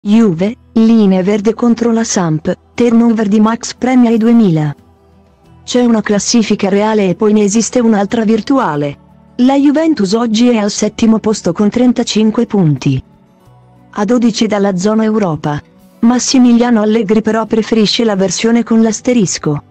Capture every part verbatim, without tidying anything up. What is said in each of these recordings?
Juve, linea verde contro la Samp, turnover di Max premia i duemila. C'è una classifica reale e poi ne esiste un'altra virtuale. La Juventus oggi è al settimo posto con trentacinque punti. A dodici dalla zona Europa. Massimiliano Allegri però preferisce la versione con l'asterisco,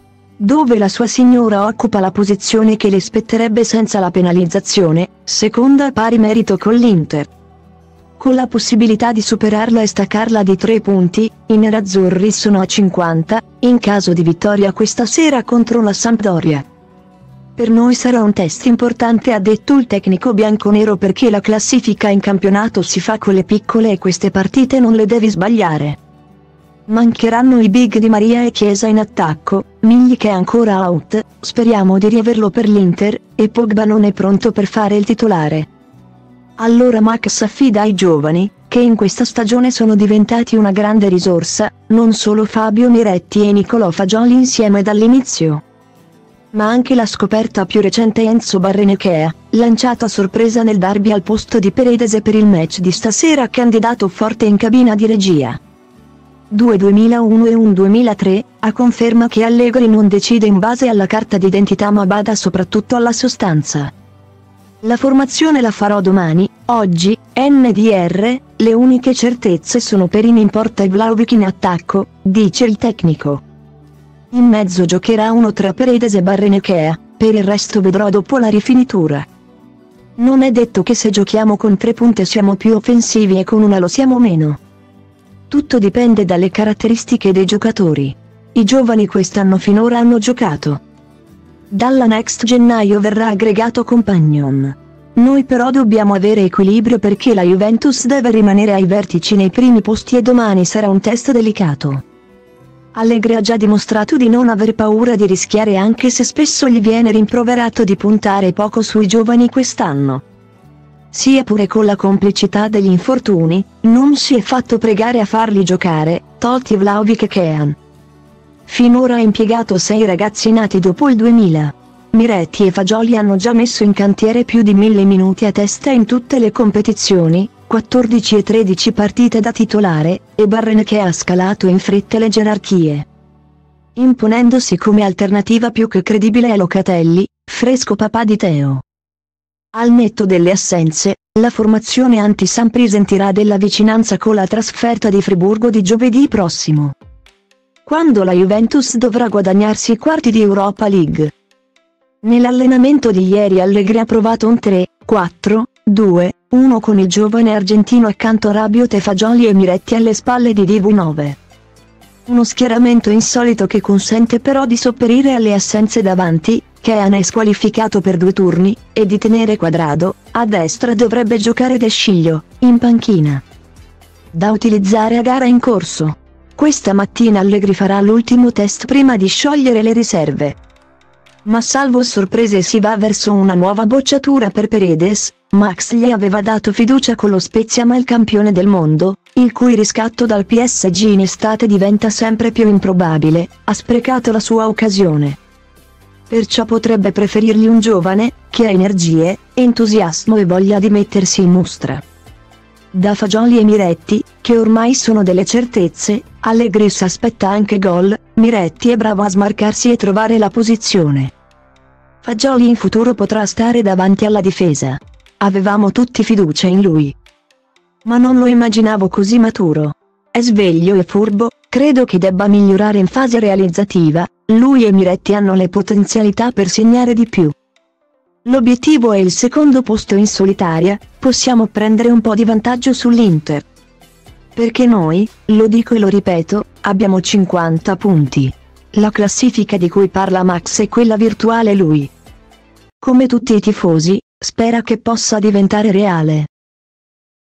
dove la sua signora occupa la posizione che le spetterebbe senza la penalizzazione, seconda a pari merito con l'Inter, con la possibilità di superarla e staccarla di tre punti. I nerazzurri sono a cinquanta, in caso di vittoria questa sera contro la Sampdoria. Per noi sarà un test importante, ha detto il tecnico bianconero, perché la classifica in campionato si fa con le piccole e queste partite non le devi sbagliare. Mancheranno i big di Maria e Chiesa in attacco, Milik è ancora out, speriamo di riaverlo per l'Inter, e Pogba non è pronto per fare il titolare. Allora Max affida ai giovani, che in questa stagione sono diventati una grande risorsa, non solo Fabio Miretti e Nicolò Fagioli insieme dall'inizio, ma anche la scoperta più recente Enzo Barrenechea, lanciato a sorpresa nel derby al posto di Paredes per il match di stasera, candidato forte in cabina di regia. Due duemilauno e un duemilatré, a conferma che Allegri non decide in base alla carta d'identità ma bada soprattutto alla sostanza. La formazione la farò domani, oggi, N D R, le uniche certezze sono Perin in porta e Vlahovic in attacco, dice il tecnico. In mezzo giocherà uno tra Paredes e Barrenechea, per il resto vedrò dopo la rifinitura. Non è detto che se giochiamo con tre punte siamo più offensivi e con una lo siamo meno. Tutto dipende dalle caratteristiche dei giocatori. I giovani quest'anno finora hanno giocato. Dalla next gennaio verrà aggregato Compagnon. Noi però dobbiamo avere equilibrio, perché la Juventus deve rimanere ai vertici nei primi posti e domani sarà un test delicato. Allegri ha già dimostrato di non aver paura di rischiare, anche se spesso gli viene rimproverato di puntare poco sui giovani quest'anno. Sia pure con la complicità degli infortuni, non si è fatto pregare a farli giocare, tolti Vlahovic e Kean. Finora ha impiegato sei ragazzi nati dopo il duemila. Miretti e Fagioli hanno già messo in cantiere più di mille minuti a testa in tutte le competizioni, quattordici e tredici partite da titolare, e Barrenechea ha scalato in fretta le gerarchie, imponendosi come alternativa più che credibile a Locatelli, fresco papà di Teo. Al netto delle assenze, la formazione anti-Sam presenterà della vicinanza con la trasferta di Friburgo di giovedì prossimo, quando la Juventus dovrà guadagnarsi i quarti di Europa League. Nell'allenamento di ieri Allegri ha provato un tre quattro due uno con il giovane argentino accanto a Rabiot e Fagioli e Miretti alle spalle di D V nove. Uno schieramento insolito che consente però di sopperire alle assenze davanti. Kean è squalificato per due turni, e di tenere Quadrado, a destra dovrebbe giocare De Sciglio, in panchina, da utilizzare a gara in corso. Questa mattina Allegri farà l'ultimo test prima di sciogliere le riserve. Ma salvo sorprese si va verso una nuova bocciatura per Paredes. Max gli aveva dato fiducia con lo Spezia, ma il campione del mondo, il cui riscatto dal P S G in estate diventa sempre più improbabile, ha sprecato la sua occasione. Perciò potrebbe preferirgli un giovane, che ha energie, entusiasmo e voglia di mettersi in mostra. Da Fagioli e Miretti, che ormai sono delle certezze, Allegri si aspetta anche gol. Miretti è bravo a smarcarsi e trovare la posizione. Fagioli in futuro potrà stare davanti alla difesa. Avevamo tutti fiducia in lui, ma non lo immaginavo così maturo. È sveglio e furbo, credo che debba migliorare in fase realizzativa. Lui e Miretti hanno le potenzialità per segnare di più. L'obiettivo è il secondo posto in solitaria, possiamo prendere un po' di vantaggio sull'Inter. Perché noi, lo dico e lo ripeto, abbiamo cinquanta punti. La classifica di cui parla Max è quella virtuale, lui, come tutti i tifosi, spera che possa diventare reale.